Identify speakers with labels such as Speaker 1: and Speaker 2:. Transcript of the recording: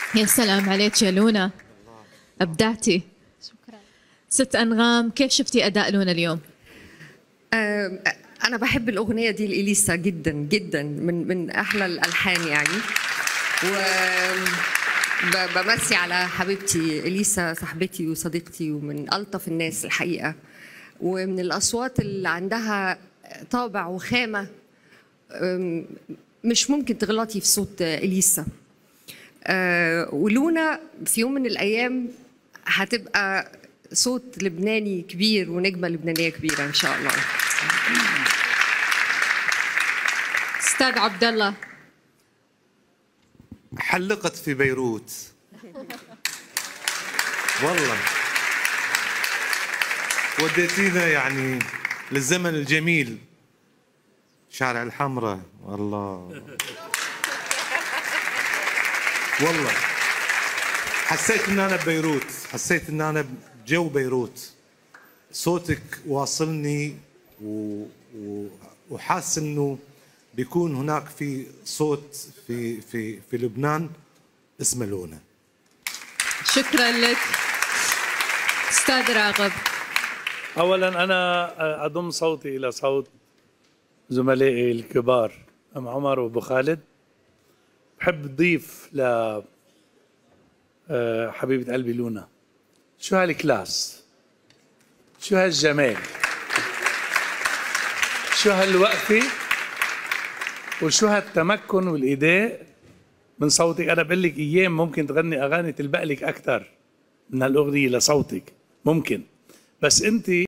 Speaker 1: يا سلام عليك يا لونا، أبدعتي.
Speaker 2: شكرا.
Speaker 1: ست أنغام، كيف شفتي أداء لونا اليوم؟
Speaker 3: أنا بحب الأغنية دي لإليسا جدا جدا، من أحلى الألحان يعني. و بمسي على حبيبتي إليسا، صاحبتي وصديقتي، ومن ألطف الناس الحقيقة، ومن الأصوات اللي عندها طابع وخامة مش ممكن تغلطي في صوت إليسا. ولونا في يوم من الأيام هتبقى صوت لبناني كبير ونجمة لبنانية كبيرة إن شاء الله.
Speaker 1: أستاذ عبد الله.
Speaker 4: حلقت في بيروت والله، وديتينا يعني للزمن الجميل، شارع الحمراء. والله والله حسيت ان انا ببيروت، حسيت ان انا بجو بيروت. صوتك واصلني وحاس انه بيكون هناك في صوت في لبنان اسمه لونا.
Speaker 1: شكرا لك. أستاذ راغب.
Speaker 5: أولا أنا أضم صوتي إلى صوت زملائي الكبار أم عمر وأبو خالد. بحب أضيف ل حبيبة قلبي لونا، شو هالكلاس، شو هالجمال، شو هالوقفة، وشو هالتمكن والإيداء من صوتك. أنا بقول لك أيام ممكن تغني أغاني تلبق لك أكثر من هالأغنية لصوتك، ممكن، بس أنت